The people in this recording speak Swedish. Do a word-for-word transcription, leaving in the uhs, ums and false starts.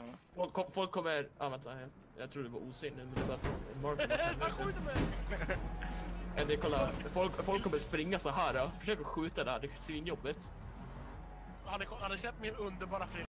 Ja. Folk, kom, folk kommer... Ja, vänta. Jag, jag tror det var osynligt, men det var bara... Han skjuter mig! Ja, det, kolla. Folk, folk kommer springa så här. Då. Försök att skjuta där. Det är svinjobbigt. Har ni, har ni sett min underbara fri